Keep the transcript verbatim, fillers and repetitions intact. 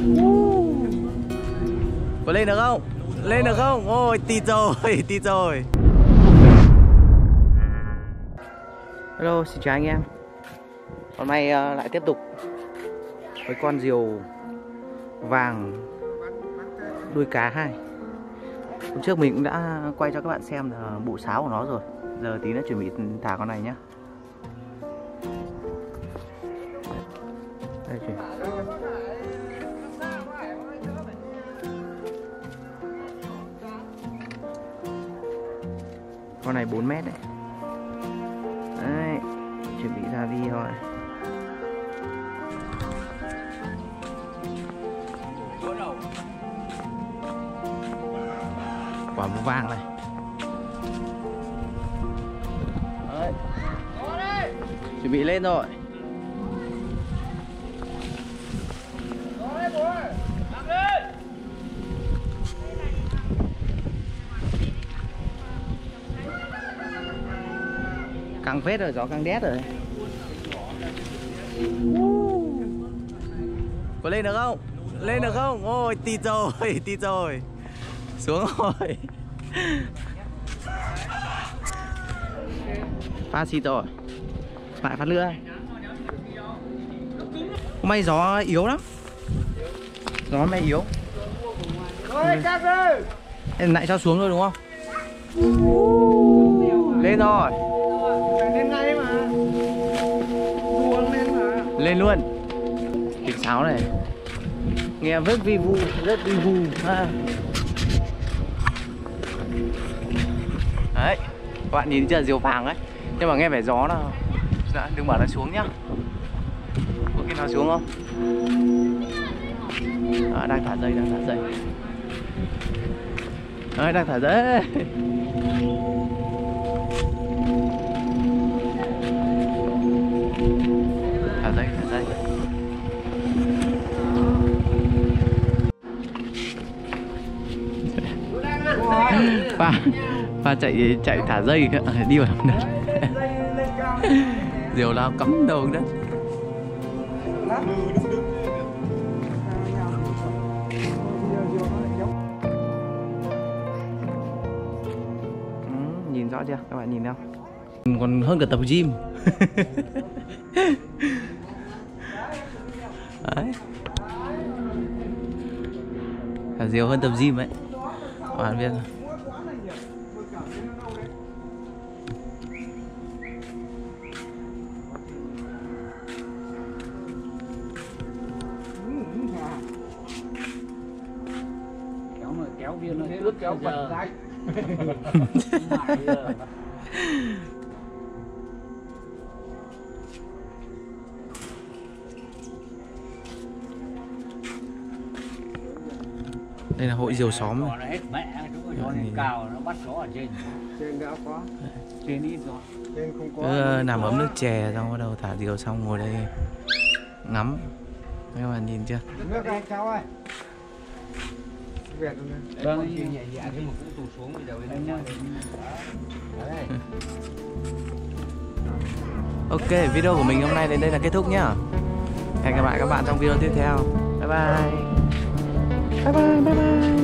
Có lên được không? Lên được không? Ôi tịt rồi, tịt rồi. Hello, xin chào anh em. Hôm nay uh, lại tiếp tục với con diều vàng đuôi cá hai. Hôm trước mình cũng đã quay cho các bạn xem là bộ sáo của nó rồi. Giờ tí nữa chuẩn bị thả con này nhé. Đây, chuyển. Con này bốn mét đấy. Đấy, chuẩn bị ra đi thôi. Quả màu vàng này. Đấy. Chuẩn bị lên rồi. Căng phết rồi, gió căng đét rồi. Có lên được không? Lên được không? Ôi tịt rồi, tịt rồi. Xuống rồi. Phát xịt rồi. Lại phát nữa. Hôm nay gió yếu lắm. Gió hôm nay yếu. Em lại cho xuống thôi đúng không? Lên rồi. Lên ngay mà. Luôn lên mà. Lên luôn. Tiếng sáo này nghe rất vi vu, rất vi vu ha. Đấy, các bạn nhìn chưa, diều vàng ấy. Nhưng mà nghe vẻ gió nào. Dạ, đừng bảo nó xuống nhá. Có khi nào xuống không? À, đang thả dây, đang thả dây. Đấy, đang thả dây. Thả dây, thả dây. Pha, pha chạy chạy thả dây đi vào lòng đất. Diều lao cắm đầu đất. Ừ, nhìn rõ chưa? Các bạn nhìn không? Còn hơn cả tập gym. Đấy. Thả diều hơn tập gym ấy. Các bạn biết rồi. Kéo viên nó tước kéo bật rách. Đây là hội diều xóm này. Nó hết mẹ, nó cào nó bắt gió ở trên. Trên đã có. Trên ít rồi. Trên không có. Cứ nằm ấm nước chè xong bắt đầu thả diều xong ngồi đây ngắm. Các bạn nhìn chưa? Nước anh cháu ơi. Vâng, nhẹ nhẹ thế mà cũng tụt xuống bây giờ bên đây. Ok, video của mình hôm nay đến đây là kết thúc nhá. Hẹn gặp lại các bạn trong video tiếp theo. Bye bye. Bye bye, bye bye.